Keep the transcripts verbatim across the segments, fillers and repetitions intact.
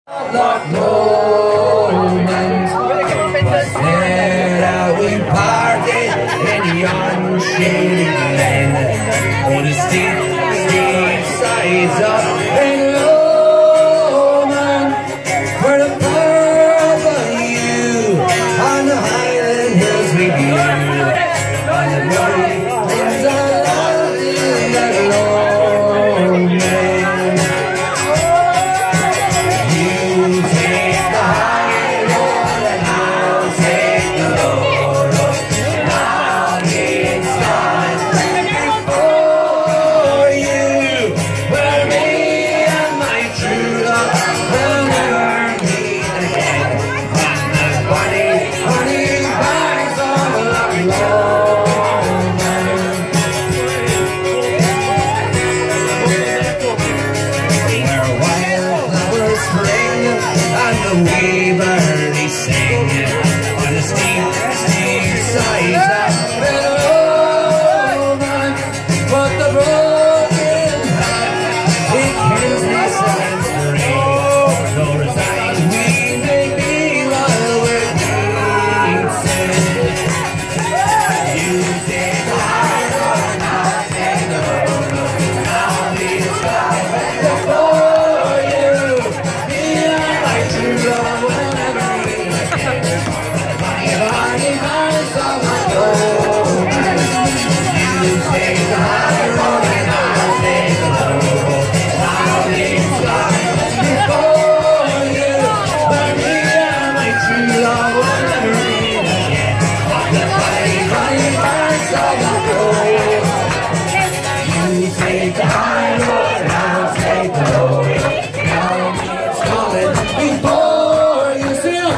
Loch, Lomond. There we parted in yon shady glen, on the steep, steep sides of Lomond, where the purple hue on the highland hills we view, on the morning winds of that Lomond. The weaver sing on the steep, steep sides of Lomond, but the broken heart it kills me silence the rain. So resigned we may be while we're dancing. You take the high road, I'll take the low road. I'll be the sky before you. True love will never be again. Funny, funny hearts of my Lomond. You take the high road and I'll take the low road. I'll be flying before you. But me and my true love will never meet again. The funny, funny hearts of my Lomond. You take the high road and I'll take the low road. Before you see him,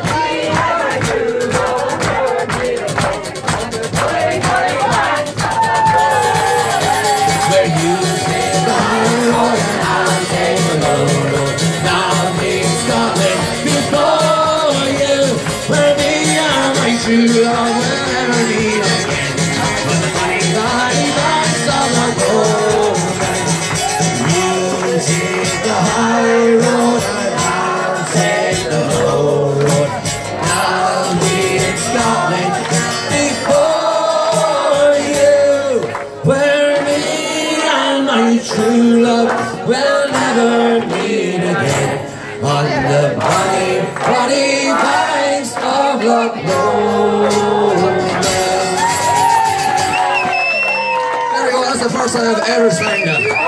where you take the high road and I'll take the low road. Now be Scotland before you, where me and my true love will never meet again. But the funny, funny facts of the road, you take the high road. Take the low road. I'll be in Scotland before you, where me and my true love will never meet again. On the bonny, bonny banks of Loch, Lomond. There we go, that's the first time I've ever sang that.